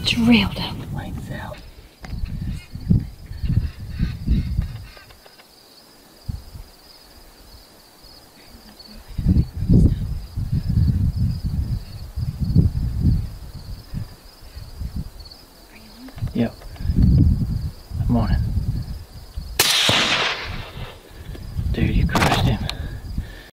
Drilled out the lights out. Yep. I'm on it.